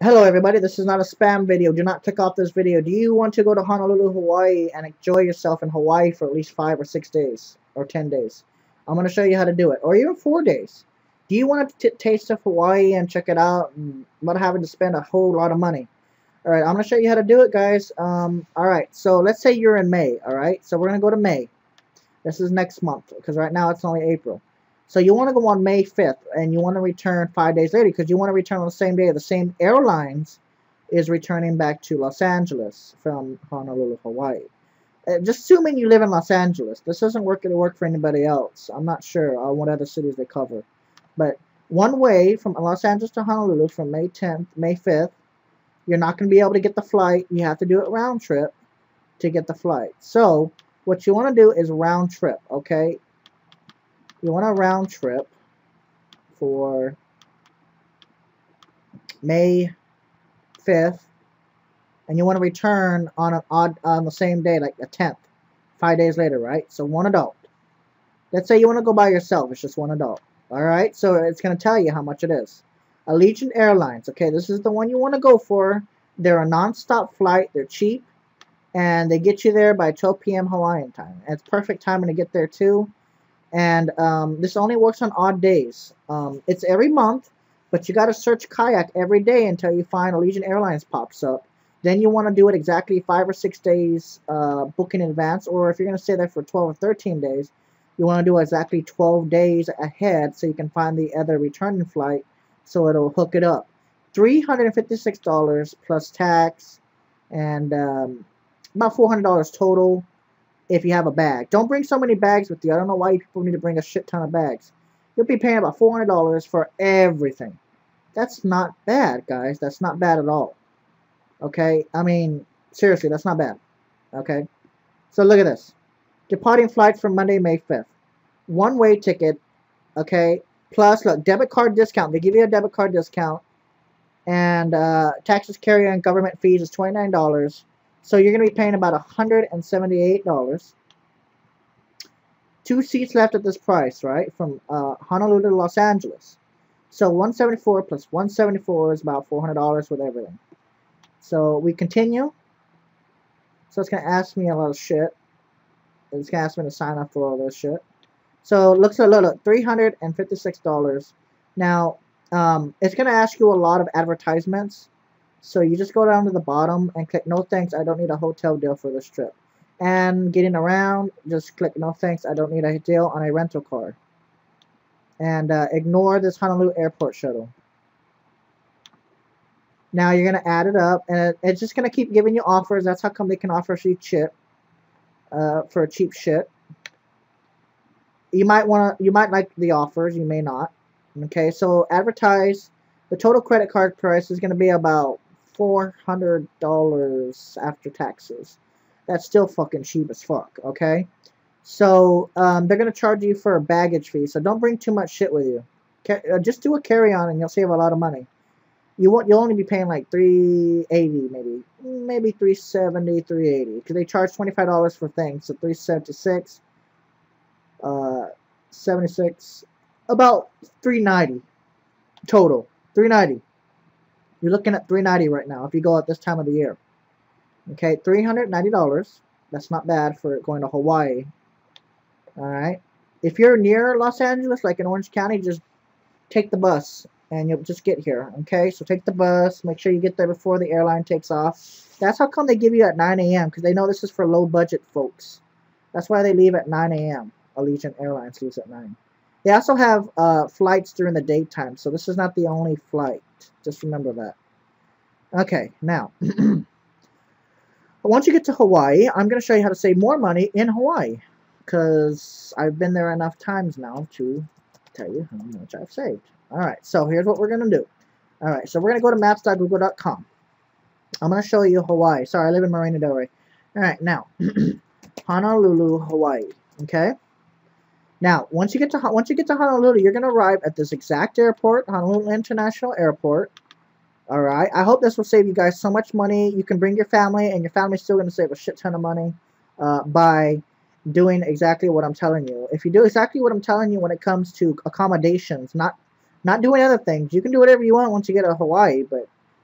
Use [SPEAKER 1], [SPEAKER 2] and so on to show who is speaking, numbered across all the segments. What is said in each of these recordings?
[SPEAKER 1] Hello everybody, this is not a spam video. Do not click off this video. Do you want to go to Honolulu, Hawaii and enjoy yourself in Hawaii for at least 5 or 6 days or 10 days? I'm going to show you how to do it, or even 4 days. Do you want to taste of Hawaii and check it out without having to spend a whole lot of money? Alright, I'm going to show you how to do it, guys. Alright, so let's say you're in May, alright? So we're going to go to May. This is next month, because right now it's only April. So you want to go on May 5th, and you want to return 5 days later, because you want to return on the same day. The same airlines is returning back to Los Angeles from Honolulu, Hawaii. Just assuming you live in Los Angeles. This doesn't work for anybody else. I'm not sure what other cities they cover. But one way from Los Angeles to Honolulu from May 10th, May 5th, you're not going to be able to get the flight. You have to do it round trip to get the flight. So what you want to do is round trip, okay? You want a round trip for May 5th, and you want to return on on the same day, like the 10th, 5 days later, right? So one adult. Let's say you want to go by yourself. It's just one adult. All right, so it's going to tell you how much it is. Allegiant Airlines. Okay, this is the one you want to go for. They're a non-stop flight. They're cheap, and they get you there by 12 p.m. Hawaiian time. And it's perfect timing to get there too. And this only works on odd days. It's every month, but you got to search kayak every day until you find Allegiant Airlines pops up. Then you want to do it exactly 5 or 6 days book in advance, or if you're going to stay there for 12 or 13 days, you want to do exactly 12 days ahead so you can find the other returning flight so it'll hook it up. $356 plus tax and about $400 total if you have a bag. Don't bring so many bags with you. I don't know why people need to bring a shit ton of bags. You'll be paying about $400 for everything. That's not bad, guys. That's not bad at all. Okay? I mean, seriously, that's not bad. Okay? So look at this. Departing flight from Monday, May 5th. One-way ticket. Okay? Plus, look, debit card discount. They give you a debit card discount. And taxes, carrier, and government fees is $29. So you're going to be paying about $178. 2 seats left at this price, right? From Honolulu to Los Angeles. So $174 plus $174 is about $400 with everything. So we continue. So it's going to ask me a lot of shit. It's going to ask me to sign up for all this shit. So look, $356. Now, it's going to ask you a lot of advertisements. So you just go down to the bottom and click no thanks, I don't need a hotel deal for this trip. And getting around, just click no thanks, I don't need a deal on a rental car. And ignore this Honolulu airport shuttle. Now you're going to add it up, and it's just going to keep giving you offers. That's how come they can offer you shit for a cheap shit. You might like the offers, you may not. Okay, so advertise. The total credit card price is going to be about $400 after taxes. That's still fucking cheap as fuck, okay? So, they're going to charge you for a baggage fee, so don't bring too much shit with you. Just do a carry-on and you'll save a lot of money. You'll only be paying like $380 maybe $370, $380, because they charge $25 for things, so $376, 76, about $390 total. $390. You're looking at $390 right now if you go at this time of the year. Okay, $390. That's not bad for going to Hawaii. Alright. If you're near Los Angeles, like in Orange County, just take the bus and you'll just get here. Okay, so take the bus. Make sure you get there before the airline takes off. That's how come they give you at 9 a.m. because they know this is for low budget folks. That's why they leave at 9 a.m. Allegiant Airlines leaves at 9. They also have flights during the daytime, so this is not the only flight. Just remember that. Okay, now, once you get to Hawaii, I'm going to show you how to save more money in Hawaii, because I've been there enough times now to tell you how much I've saved. Alright, so here's what we're going to do. Alright, so we're going to go to maps.google.com. I'm going to show you Hawaii. Sorry, I live in Marina Del Rey. Alright, now, Honolulu, Hawaii. Okay? Now, once you get to Honolulu, you're going to arrive at this exact airport, Honolulu International Airport. Alright, I hope this will save you guys so much money. You can bring your family, and your family's still going to save a shit ton of money by doing exactly what I'm telling you. If you do exactly what I'm telling you when it comes to accommodations, not doing other things, you can do whatever you want once you get to Hawaii, but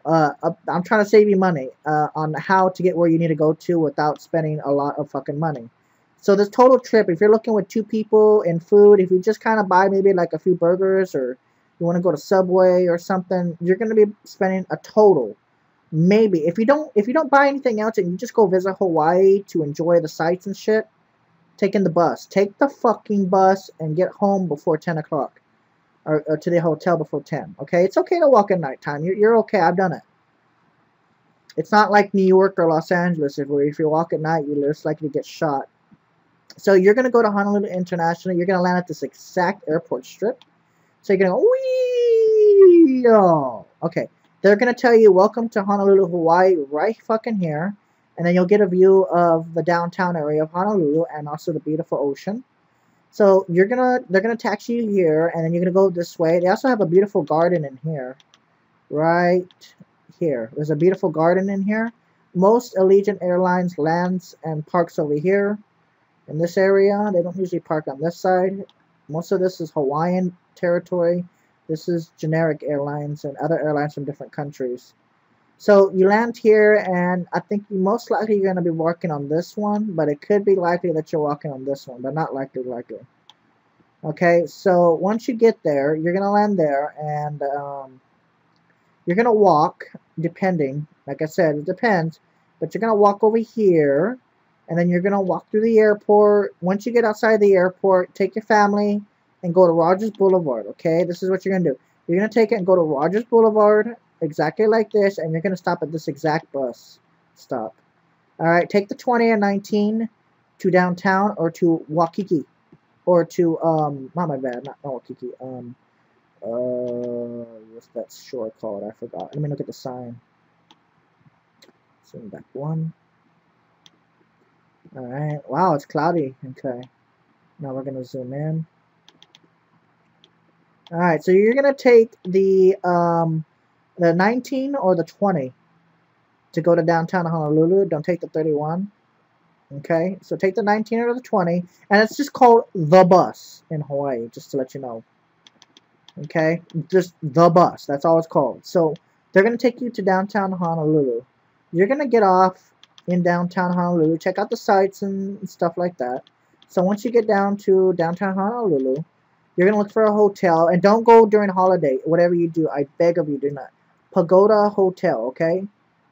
[SPEAKER 1] I'm trying to save you money on how to get where you need to go to without spending a lot of fucking money. So this total trip, if you're looking with 2 people and food, if you just kind of buy maybe like a few burgers or you want to go to Subway or something, you're going to be spending a total. Maybe if you don't buy anything else and you just go visit Hawaii to enjoy the sights and shit, taking the bus. Take the fucking bus and get home before 10 o'clock. Or to the hotel before 10. Okay? It's okay to walk at nighttime. You're okay. I've done it. It's not like New York or Los Angeles where if you walk at night, you're less likely to get shot. So you're going to go to Honolulu International. You're going to land at this exact airport strip. So you're going to go, wee! Oh. Okay. They're going to tell you, welcome to Honolulu, Hawaii, right fucking here. And then you'll get a view of the downtown area of Honolulu and also the beautiful ocean. So they're gonna taxi you here, and then you're gonna go this way. They also have a beautiful garden in here, right here. There's a beautiful garden in here. Most Allegiant Airlines lands and parks over here in this area. They don't usually park on this side. Most of this is Hawaiian territory. This is generic airlines and other airlines from different countries. So you land here, and I think most likely you're going to be walking on this one, but it could be likely that you're walking on this one, but not likely. Okay, so once you get there, you're going to land there, and you're going to walk, depending, like I said, it depends, but you're going to walk over here, and then you're going to walk through the airport. Once you get outside the airport, take your family and go to Rogers Boulevard, okay? This is what you're going to do. You're going to take it and go to Rogers Boulevard, exactly like this, and you're going to stop at this exact bus stop. Alright, take the 20 and 19 to downtown or to Waikiki. Or to, not my bad, not Waikiki. What's that shore called? I forgot. Let me look at the sign. Zoom back one. Alright, wow, it's cloudy. Okay. Now we're going to zoom in. Alright, so you're going to take the 19 or the 20 to go to downtown Honolulu. Don't take the 31. Okay, so take the 19 or the 20, and it's just called the bus in Hawaii, just to let you know. Okay, just the bus. That's all it's called. So they're going to take you to downtown Honolulu. You're going to get off in downtown Honolulu, check out the sights and stuff like that. So once you get down to downtown Honolulu, you're going to look for a hotel, and don't go during holiday. Whatever you do, I beg of you, do not. Pagoda Hotel, okay?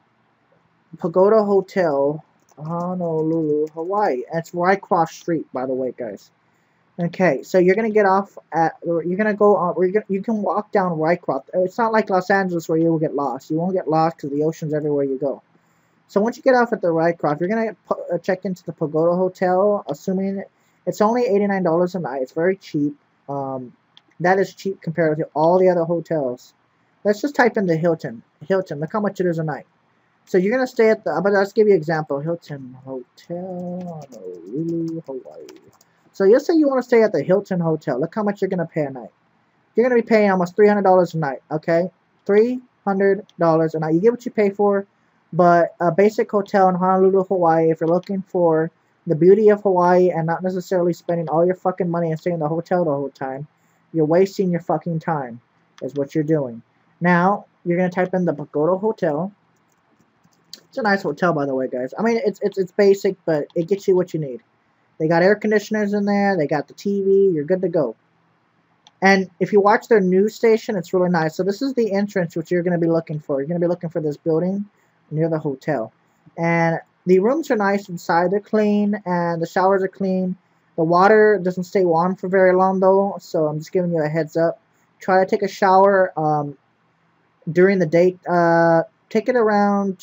[SPEAKER 1] Pagoda Hotel, Honolulu, Hawaii. That's Rycroft Street, by the way, guys. Okay, so you're going to get off at, you're going to go on, you can walk down Rycroft. It's not like Los Angeles where you will get lost. You won't get lost because the ocean's everywhere you go. So once you get off at the Rycroft, you're going to check into the Pagoda Hotel, assuming it's only $89 a night. It's very cheap. That is cheap compared to all the other hotels. Let's just type in the Hilton. Hilton, look how much it is a night. So you're going to stay at the, but let's give you an example. Hilton Hotel, Honolulu, Hawaii. So you'll say you want to stay at the Hilton Hotel. Look how much you're going to pay a night. You're going to be paying almost $300 a night, okay? $300 a night. You get what you pay for, but a basic hotel in Honolulu, Hawaii, if you're looking for the beauty of Hawaii and not necessarily spending all your fucking money and staying in the hotel the whole time, you're wasting your fucking time, is what you're doing. Now, you're going to type in the Pagoda Hotel. It's a nice hotel, by the way, guys. I mean, it's basic, but it gets you what you need. They got air conditioners in there. They got the TV. You're good to go. And if you watch their news station, it's really nice. So this is the entrance which you're going to be looking for. You're going to be looking for this building near the hotel. And the rooms are nice inside. They're clean, and the showers are clean. The water doesn't stay warm for very long, though, so I'm just giving you a heads up. Try to take a shower during the day. Take it around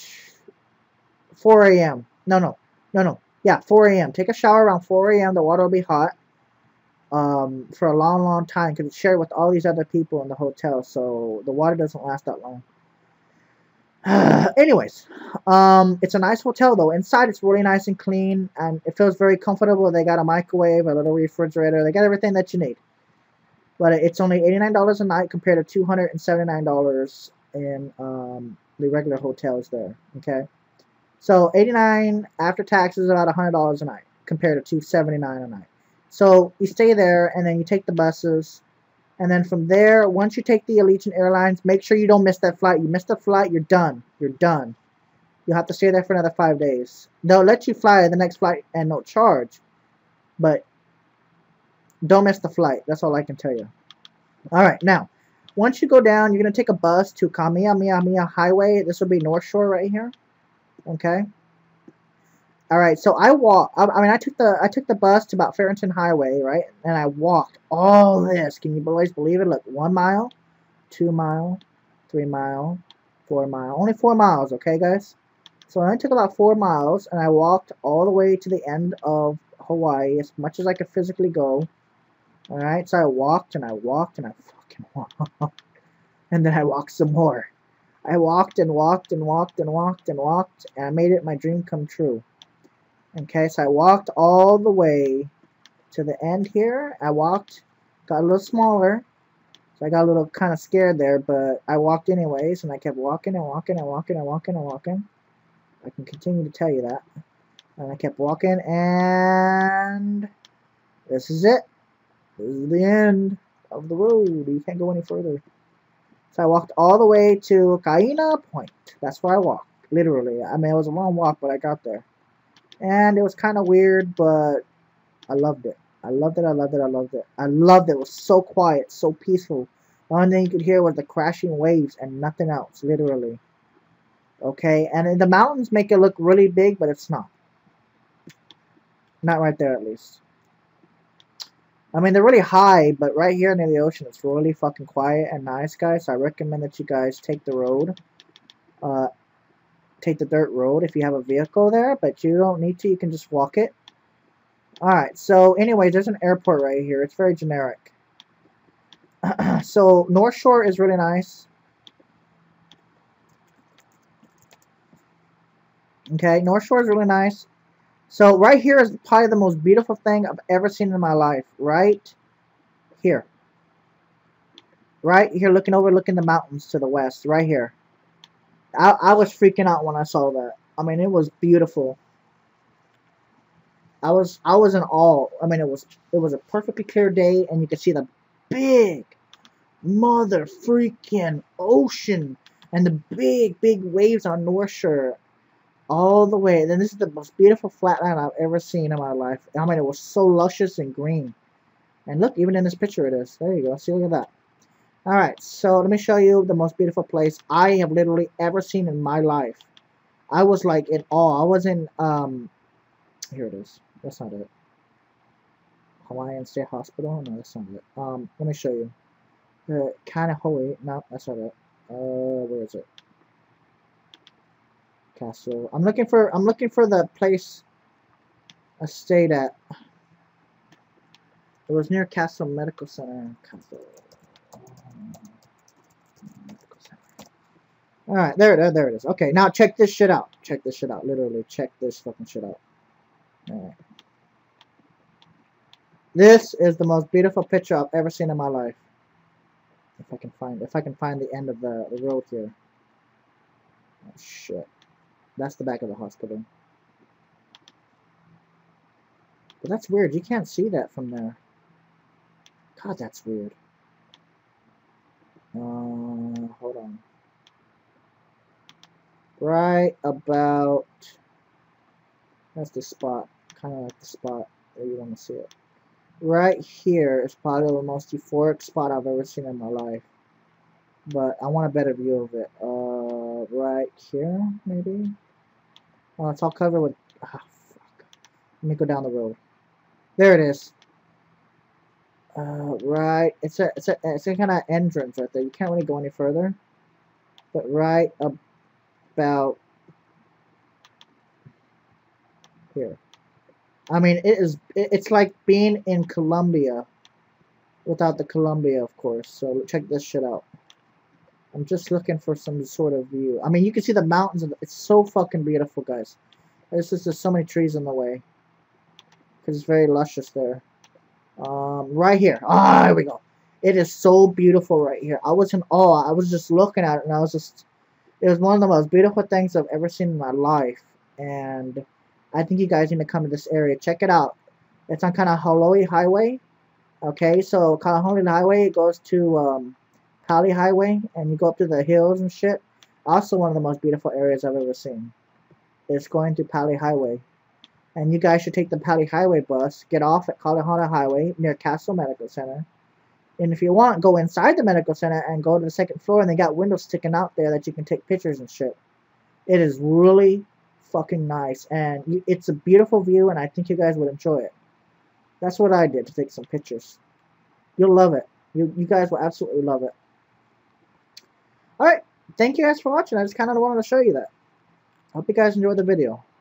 [SPEAKER 1] 4 a.m. No. Yeah, 4 a.m. Take a shower around 4 a.m. The water will be hot for a long, long time because it's shared with all these other people in the hotel, so the water doesn't last that long. Anyways, it's a nice hotel, though. Inside, it's really nice and clean, and it feels very comfortable. They got a microwave, a little refrigerator. They got everything that you need. But it's only $89 a night compared to $279 in the regular hotels there, okay? So $89 after taxes is about $100 a night compared to $279 a night. So you stay there, and then you take the buses And then from there, once you take the Allegiant Airlines, make sure you don't miss that flight. You miss the flight, you're done. You're done. You'll have to stay there for another 5 days. They'll let you fly the next flight and no charge. But don't miss the flight. That's all I can tell you. Alright, now, once you go down, you're going to take a bus to Kamehameha Highway. This will be North Shore right here. Okay? Alright, so I took the bus to about Farrington Highway, right? And I walked all this. Can you boys believe it? Look, 1 mile, 2 mile, 3 mile, 4 mile. Only 4 miles, okay, guys? So I took about 4 miles, and I walked all the way to the end of Hawaii, as much as I could physically go. Alright, so I walked, and I walked, and I fucking walked. And then I walked some more. I walked, and walked, and walked, and walked, and walked, and I made it my dream come true. Okay, so I walked all the way to the end here. I walked, got a little smaller, so I got a little kind of scared there, but I walked anyways, and I kept walking and walking and walking and walking and walking. I can continue to tell you that. And I kept walking, and this is it. This is the end of the road. You can't go any further. So I walked all the way to Kaena Point. That's where I walked, literally. I mean, it was a long walk, but I got there. And it was kind of weird, but I loved it. I loved it, I loved it, I loved it. I loved it. It was so quiet, so peaceful. The only thing you could hear was the crashing waves and nothing else, literally. Okay, and the mountains make it look really big, but it's not. Not right there, at least. I mean, they're really high, but right here near the ocean, it's really fucking quiet and nice, guys. So I recommend that you guys take the road. Take the dirt road if you have a vehicle there, but you don't need to. You can just walk it. Alright, so anyways, there's an airport right here. It's very generic. So North Shore is really nice. Okay, North Shore is really nice. So right here is probably the most beautiful thing I've ever seen in my life. Right here. Right here, looking the mountains to the west. Right here. I was freaking out when I saw that. I mean, it was beautiful. I was in awe. I mean, it was a perfectly clear day, and you could see the big mother freaking ocean and the big waves on North Shore all the way. And then this is the most beautiful flatland I've ever seen in my life. I mean, it was so luscious and green. And look, even in this picture it is. There you go. See, look at that. Alright, so let me show you the most beautiful place I have literally ever seen in my life. I was like in awe. I was in, here it is. That's not it. Hawaiian State Hospital? No, that's not it. Let me show you. Kaneohe. No, that's not it. Where is it? Castle. I'm looking for the place I stayed at. It was near Castle Medical Center. Castle. Alright, there it is. Okay, now check this shit out. Check this shit out. Literally, check this fucking shit out. Alright. This is the most beautiful picture I've ever seen in my life. If I can find the end of the road here. Oh shit. That's the back of the hospital. But that's weird. You can't see that from there. God, that's weird. Hold on. Right about, that's the spot, kind of like the spot where you want to see it. Right here is probably the most euphoric spot I've ever seen in my life. But I want a better view of it. Right here, maybe? Oh, it's all covered with, fuck. Let me go down the road. There it is. Right, it's a kind of entrance right there. You can't really go any further. But right about here. I mean, it's like being in Colombia without the Colombia, of course. So check this shit out. I'm just looking for some sort of view. I mean, you can see the mountains. It's so fucking beautiful, guys. There's just so many trees in the way because it's very luscious there. Right here. Ah, here we go. It is so beautiful right here. I was in awe. I was just looking at it, and it was one of the most beautiful things I've ever seen in my life. And I think you guys need to come to this area. Check it out. It's on kind of Kaneohe Highway. Okay, so Kalahari Highway goes to Pali Highway, and you go up to the hills and shit. Also, one of the most beautiful areas I've ever seen. It's going to Pali Highway. And you guys should take the Pali Highway bus, get off at Kalahari Highway near Castle Medical Center. And if you want, go inside the medical center and go to the second floor, and they got windows sticking out there that you can take pictures and shit. It is really fucking nice, and it's a beautiful view, and I think you guys would enjoy it. That's what I did to take some pictures. You'll love it. You guys will absolutely love it. Alright, thank you guys for watching. I just kind of wanted to show you that. I hope you guys enjoyed the video.